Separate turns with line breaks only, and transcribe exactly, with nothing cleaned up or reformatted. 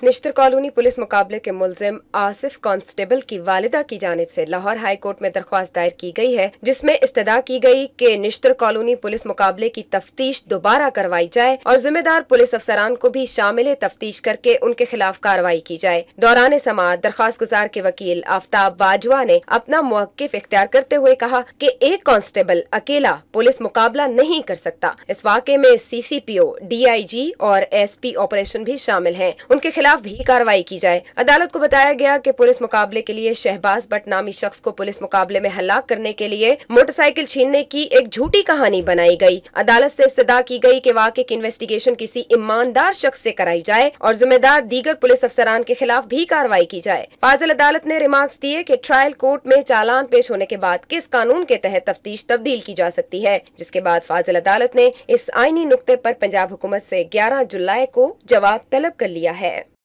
Nishtar colony police मुकाबले के मुलजिम आसिफ कांस्टेबल की वालिदा की जानिब से लाहौर हाई कोर्ट में दरख्वास्त दायर की गई है, जिसमें इस्तदा की गई कि निश्तर कॉलोनी पुलिस मुकाबले की तफ्तीश दोबारा करवाई जाए और जिम्मेदार पुलिस अफसरान को भी शामिल तफ्तीश करके उनके खिलाफ कार्रवाई की जाए। दौरान समाअत दरख्वास्त गुजार के वकील आफ्ताब बाजवा ने अपना मौक़िफ़ इख्तियार करते हुए कहा कि एक कांस्टेबल अकेला पुलिस मुकाबला नहीं कर सकता। इस वाक़े में सी C P O, D I जी और एस पी ऑपरेशन भी शामिल हैं। उनके खिलाफ भी कार्रवाई की जाए। अदालत को बताया गया कि पुलिस मुकाबले के लिए शहबाज बट नामी शख्स को पुलिस मुकाबले में हलाक करने के लिए मोटरसाइकिल छीनने की एक झूठी कहानी बनाई गई। अदालत से इस्तदा की गई कि वाक़े की इन्वेस्टिगेशन किसी ईमानदार शख्स से कराई जाए और जिम्मेदार दीगर पुलिस अफसरान के खिलाफ भी कार्रवाई की जाए। फाजिल अदालत ने रिमार्क्स दिए कि ट्रायल कोर्ट में चालान पेश होने के बाद किस कानून के तहत तफ्तीश तब्दील की जा सकती है, जिसके बाद फाजिल अदालत ने इस आईनी नुक्ते पर पंजाब हुकूमत से ग्यारह जुलाई को जवाब तलब कर लिया है।